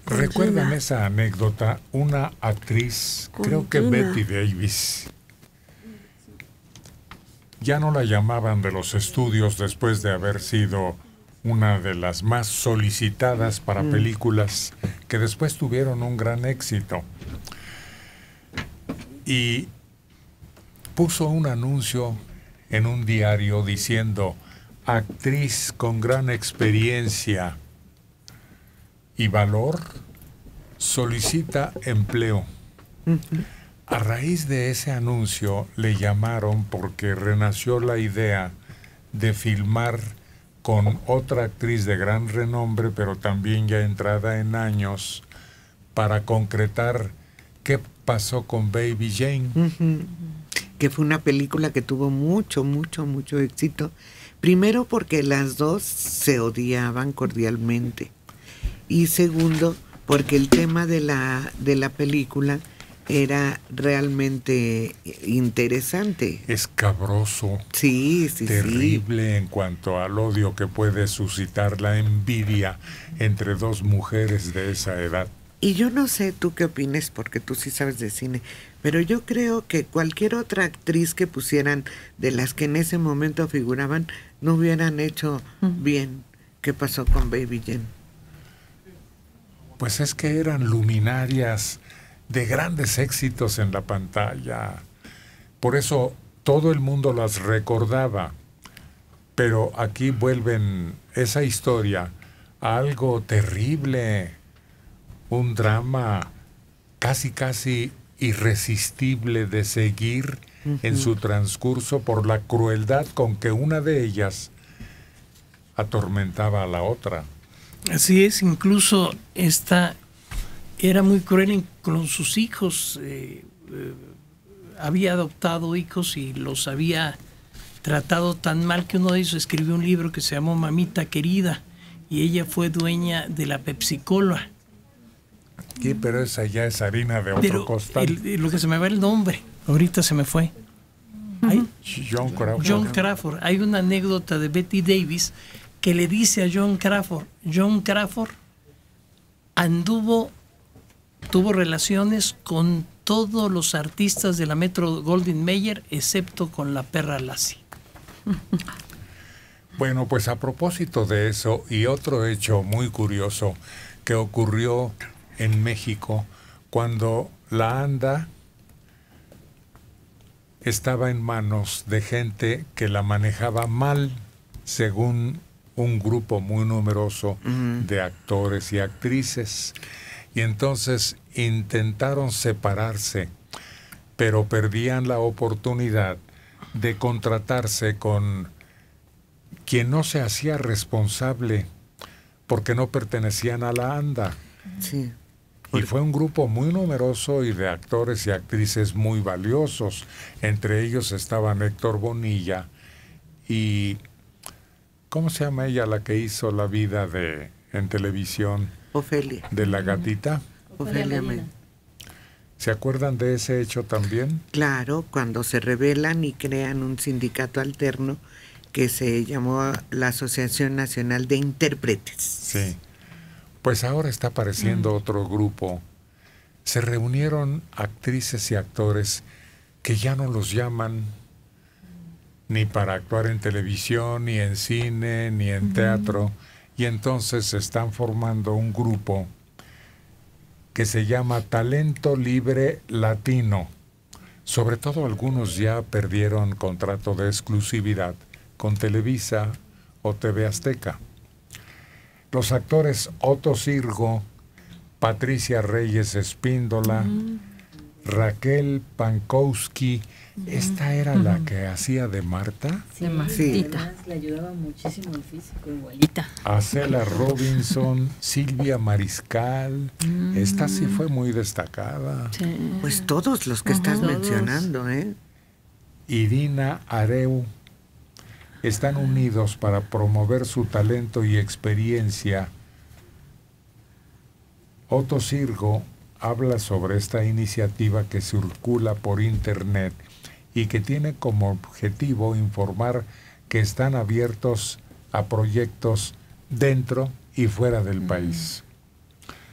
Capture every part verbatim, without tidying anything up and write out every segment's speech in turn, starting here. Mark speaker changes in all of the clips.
Speaker 1: ¿Recuerdan esa anécdota? Una actriz, creo que Betty Davis, ya no la llamaban de los estudios después de haber sido una de las más solicitadas para mm. películas que después tuvieron un gran éxito. Y puso un anuncio en un diario diciendo: actriz con gran experiencia y valor solicita empleo. Uh-huh. A raíz de ese anuncio le llamaron porque renació la idea de filmar con otra actriz de gran renombre, pero también ya entrada en años, para concretar qué pasó con Baby Jane.
Speaker 2: Uh-huh. Que fue una película que tuvo mucho, mucho, mucho éxito. Primero porque las dos se odiaban cordialmente. Y segundo, porque el tema de la, de la película era realmente interesante.
Speaker 1: Escabroso.
Speaker 2: Sí, sí,
Speaker 1: terrible
Speaker 2: sí.
Speaker 1: En cuanto al odio que puede suscitar la envidia entre dos mujeres de esa edad.
Speaker 2: Y yo no sé tú qué opines, porque tú sí sabes de cine, pero yo creo que cualquier otra actriz que pusieran de las que en ese momento figuraban, no hubieran hecho bien. ¿Qué pasó con Baby Jane?
Speaker 1: Pues es que eran luminarias de grandes éxitos en la pantalla. Por eso todo el mundo las recordaba. Pero aquí vuelven esa historia a algo terrible, un drama casi casi irresistible de seguir uh-huh. en su transcurso por la crueldad con que una de ellas atormentaba a la otra.
Speaker 3: Así es, incluso esta era muy cruel con sus hijos, eh, eh, había adoptado hijos y los había tratado tan mal que uno de ellos escribió un libro que se llamó Mamita Querida, y ella fue dueña de la Pepsi-Cola.
Speaker 1: Sí, pero esa ya es harina de otro
Speaker 3: pero
Speaker 1: costal.
Speaker 3: El, lo que se me va el nombre, ahorita se me fue.
Speaker 1: Uh-huh. Hay, John Crawford.
Speaker 3: John Crawford. Hay una anécdota de Betty Davis que le dice a John Crawford, John Crawford anduvo, tuvo relaciones con todos los artistas de la Metro Goldwyn Mayer, excepto con la perra Lassie.
Speaker 1: Bueno, pues a propósito de eso, y otro hecho muy curioso que ocurrió en México, cuando la ANDA estaba en manos de gente que la manejaba mal, según un grupo muy numeroso uh-huh. de actores y actrices. Y entonces intentaron separarse, pero perdían la oportunidad de contratarse con quien no se hacía responsable porque no pertenecían a la ANDA.
Speaker 2: Sí.
Speaker 1: Y fue un grupo muy numeroso y de actores y actrices muy valiosos. Entre ellos estaban Héctor Bonilla y... ¿cómo se llama ella la que hizo la vida de en televisión?
Speaker 2: Ofelia.
Speaker 1: De la gatita.
Speaker 2: Ofelia Medina.
Speaker 1: ¿Se acuerdan de ese hecho también?
Speaker 2: Claro, cuando se rebelan y crean un sindicato alterno que se llamó la Asociación Nacional de Intérpretes.
Speaker 1: Sí. Pues ahora está apareciendo mm. otro grupo. Se reunieron actrices y actores que ya no los llaman ni para actuar en televisión, ni en cine, ni en uh-huh. teatro, y entonces se están formando un grupo que se llama Talento Libre Latino. Sobre todo algunos ya perdieron contrato de exclusividad con Televisa o T V Azteca. Los actores Otto Sirgo, Patricia Reyes Espíndola, uh-huh. Raquel Pankowski. ¿Esta era uh-huh. la que hacía de Marta?
Speaker 4: Sí, Martita. Sí. Le ayudaba muchísimo el físico, igualita.
Speaker 1: Acela Robinson, Silvia Mariscal. Mm. Esta sí fue muy destacada.
Speaker 2: Sí. Pues todos los que uh-huh. estás todos. mencionando, ¿eh?
Speaker 1: Irina Areu. Están unidos para promover su talento y experiencia. Otto Sirgo habla sobre esta iniciativa que circula por internet y que tiene como objetivo informar que están abiertos a proyectos dentro y fuera del país.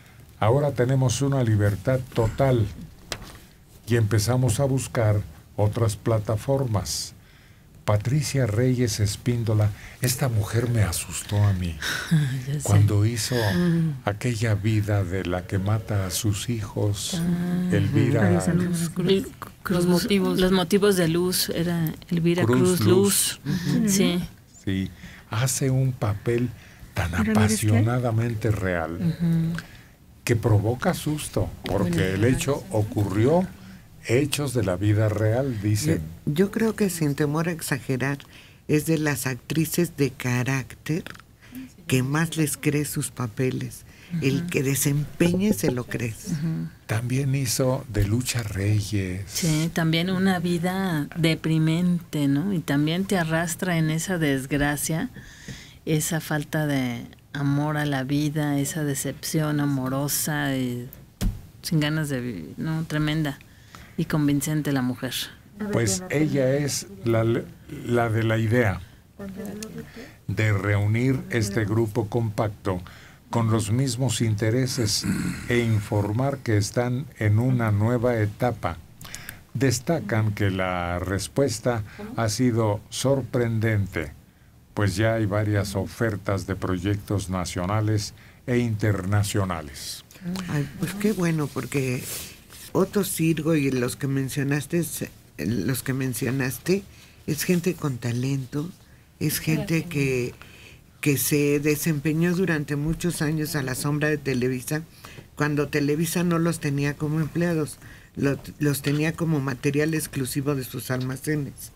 Speaker 1: Ahora tenemos una libertad total y empezamos a buscar otras plataformas. Patricia Reyes Espíndola, esta mujer me asustó a mí cuando hizo mm. aquella vida de la que mata a sus hijos. Ah, Elvira
Speaker 5: Cruz, Cruz, los motivos los motivos de luz, era Elvira Cruz, Cruz Luz, Luz. Sí.
Speaker 1: Sí, hace un papel tan apasionadamente real uh-huh. que provoca susto, porque el hecho ocurrió. Hechos de la vida real, dicen.
Speaker 2: Yo, yo creo que, sin temor a exagerar, es de las actrices de carácter que más les crees sus papeles. Uh-huh. El que desempeñe se lo crees.
Speaker 1: Uh-huh. También hizo de Lucha Reyes.
Speaker 5: Sí, también una vida deprimente, ¿no? Y también te arrastra en esa desgracia, esa falta de amor a la vida, esa decepción amorosa, y sin ganas de vivir, ¿no? Tremenda. Y convincente la mujer.
Speaker 1: Pues ella es la, la de la idea de reunir este grupo compacto con los mismos intereses e informar que están en una nueva etapa. Destacan que la respuesta ha sido sorprendente, pues ya hay varias ofertas de proyectos nacionales e internacionales.
Speaker 2: Ay, pues qué bueno, porque Otto Sirgo y los que mencionaste, los que mencionaste, es gente con talento, es gente que, que se desempeñó durante muchos años a la sombra de Televisa, cuando Televisa no los tenía como empleados, los, los tenía como material exclusivo de sus almacenes.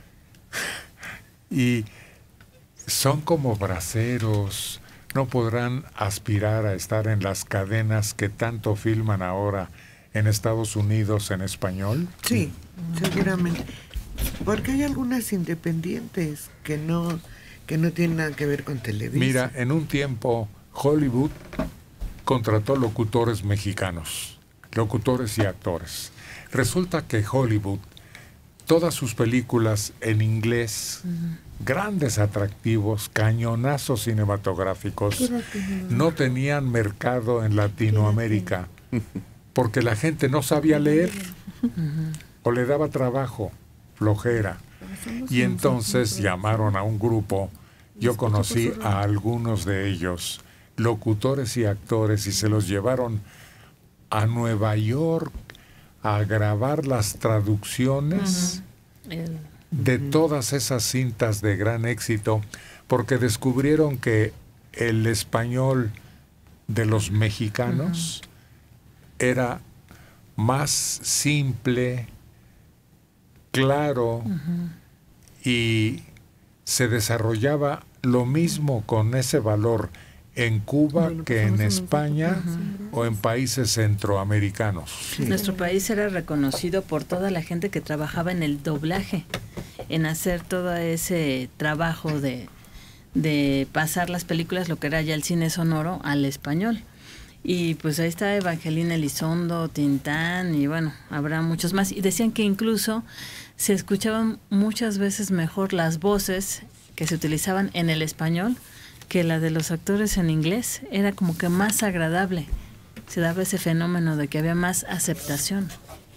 Speaker 1: Y son como braceros, no podrán aspirar a estar en las cadenas que tanto filman ahora en Estados Unidos en español.
Speaker 2: Sí, seguramente. Porque hay algunas independientes que no, que no tienen nada que ver con Televisa.
Speaker 1: Mira, en un tiempo Hollywood contrató locutores mexicanos, locutores y actores. Resulta que Hollywood, todas sus películas en inglés, uh-huh. grandes atractivos, cañonazos cinematográficos, no tenían mercado en Latinoamérica. Porque la gente no sabía leer uh-huh. o le daba trabajo, flojera. Y entonces llamaron a un grupo, yo conocí a algunos de ellos, locutores y actores, y se los llevaron a Nueva York a grabar las traducciones uh-huh. El... de uh-huh. todas esas cintas de gran éxito, porque descubrieron que el español de los mexicanos uh-huh. era más simple, claro, uh-huh. y se desarrollaba lo mismo con ese valor en Cuba que en España uh-huh. o en países centroamericanos.
Speaker 5: Sí. Nuestro país era reconocido por toda la gente que trabajaba en el doblaje, en hacer todo ese trabajo de, de pasar las películas, lo que era ya el cine sonoro, al español. Y pues ahí está Evangelina Elizondo, Tintán, y bueno, habrá muchos más. Y decían que incluso se escuchaban muchas veces mejor las voces que se utilizaban en el español que la de los actores en inglés. Era como que más agradable. Se daba ese fenómeno de que había más aceptación.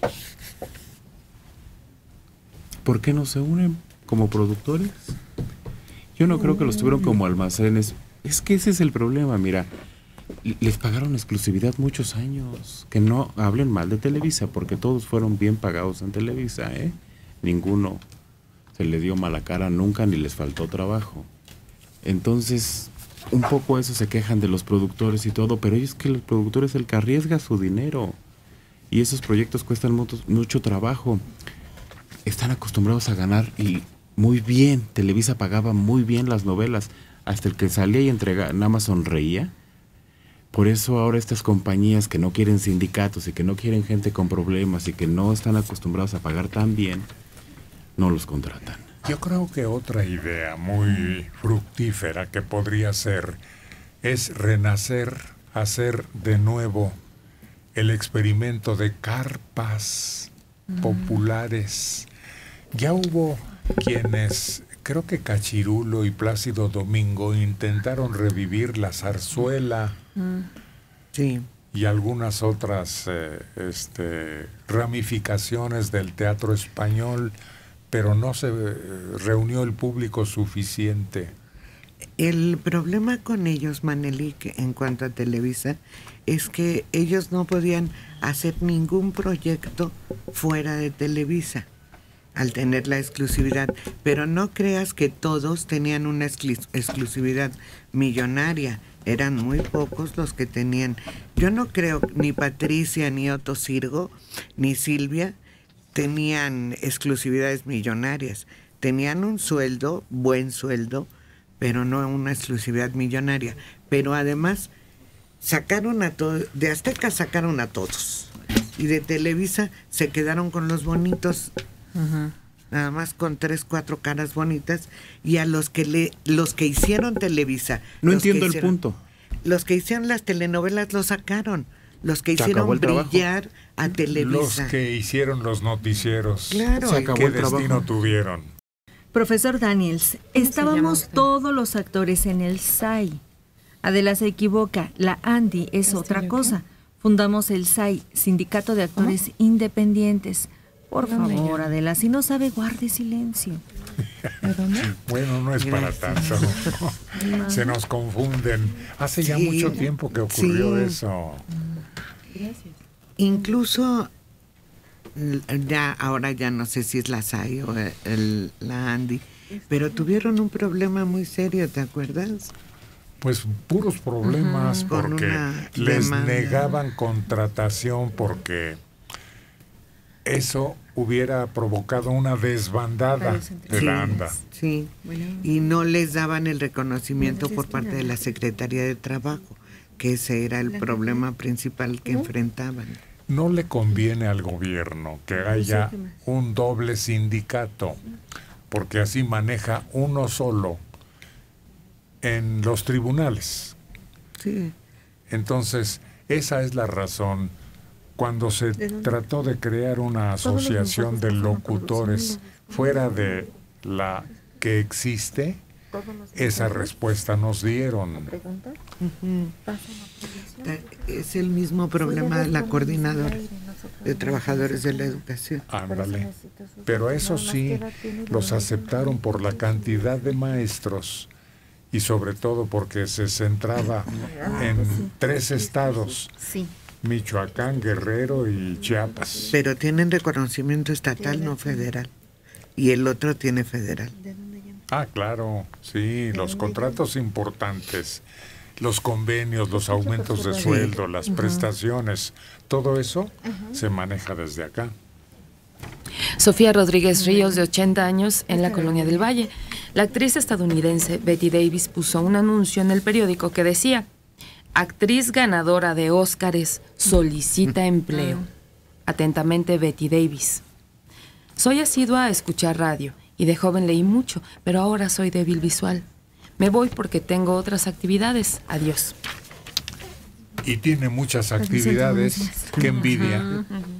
Speaker 6: ¿Por qué no se unen como productores? Yo no creo que los tuvieron como almacenes. Es que ese es el problema, mira. Les pagaron exclusividad muchos años. Que no hablen mal de Televisa, porque todos fueron bien pagados en Televisa, ¿eh? Ninguno se le dio mala cara nunca, ni les faltó trabajo. Entonces, un poco eso se quejan de los productores y todo, pero es que el productor es el que arriesga su dinero. Y esos proyectos cuestan mucho, mucho trabajo. Están acostumbrados a ganar y muy bien. Televisa pagaba muy bien las novelas. Hasta el que salía y entregaba, nada más sonreía. Por eso ahora estas compañías que no quieren sindicatos y que no quieren gente con problemas y que no están acostumbrados a pagar tan bien, no los contratan.
Speaker 1: Yo creo que otra idea muy fructífera que podría ser es renacer, hacer de nuevo el experimento de carpas mm. populares. Ya hubo quienes, creo que Cachirulo y Plácido Domingo, intentaron revivir la zarzuela.
Speaker 2: Sí.
Speaker 1: y algunas otras eh, este, ramificaciones del teatro español, pero no se eh, reunió el público suficiente.
Speaker 2: El problema con ellos, Maneli, que en cuanto a Televisa, es que ellos no podían hacer ningún proyecto fuera de Televisa al tener la exclusividad, pero no creas que todos tenían una exclu- exclusividad millonaria, eran muy pocos los que tenían. Yo no creo ni Patricia, ni Otto Sirgo, ni Silvia tenían exclusividades millonarias, tenían un sueldo, buen sueldo, pero no una exclusividad millonaria. Pero además sacaron a todos, de Azteca sacaron a todos, y de Televisa se quedaron con los bonitos, uh-huh. nada más con tres, cuatro caras bonitas, y a los que le, los que hicieron Televisa.
Speaker 6: No entiendo
Speaker 2: hicieron,
Speaker 6: el punto.
Speaker 2: Los que hicieron las telenovelas los sacaron, los que hicieron brillar trabajo. A Televisa.
Speaker 1: Los que hicieron los noticieros.
Speaker 2: Claro.
Speaker 1: Se acabó ¿Qué el destino trabajo? Tuvieron?
Speaker 7: Profesor Daniels, estábamos todos los actores en el S A I. Adela se equivoca, la Andy es otra cosa. Fundamos el S A I, Sindicato de Actores ¿Cómo? Independientes. Por favor, Adela, si no sabe, guarde silencio.
Speaker 1: Bueno, no es para tanto. Se nos confunden. Hace ya sí, mucho tiempo que ocurrió sí. eso.
Speaker 2: Gracias. Incluso, ya ahora ya no sé si es la S A I o el, el, la Andy, pero tuvieron un problema muy serio, ¿te acuerdas?
Speaker 1: Pues puros problemas, uh-huh. porque les demanda. negaban contratación porque eso hubiera provocado una desbandada de
Speaker 2: sí,
Speaker 1: la ANDA.
Speaker 2: Sí, y no les daban el reconocimiento por parte de la Secretaría de Trabajo, que ese era el problema principal que enfrentaban.
Speaker 1: No le conviene al gobierno que haya un doble sindicato, porque así maneja uno solo en los tribunales.
Speaker 2: Sí.
Speaker 1: Entonces, esa es la razón. Cuando se trató de crear una asociación de locutores fuera de la que existe, esa respuesta nos dieron.
Speaker 2: Uh-huh. Es el mismo problema de la coordinadora de trabajadores de la educación.
Speaker 1: Ándale. Pero eso sí, los aceptaron por la cantidad de maestros y sobre todo porque se centraba en tres estados.
Speaker 7: Sí.
Speaker 1: Michoacán, Guerrero y Chiapas.
Speaker 2: Pero tienen reconocimiento estatal, no federal. Y el otro tiene federal.
Speaker 1: Ah, claro, sí, los contratos importantes, los convenios, los aumentos de sueldo, las uh-huh. prestaciones, todo eso uh-huh. se maneja desde acá.
Speaker 8: Sofía Rodríguez Ríos, de ochenta años, en la Colonia del Valle. La actriz estadounidense Betty Davis puso un anuncio en el periódico que decía: actriz ganadora de Óscares solicita empleo. Atentamente, Betty Davis. Soy asidua a escuchar radio y de joven leí mucho, pero ahora soy débil visual. Me voy porque tengo otras actividades. Adiós.
Speaker 1: Y tiene muchas actividades. Qué envidia.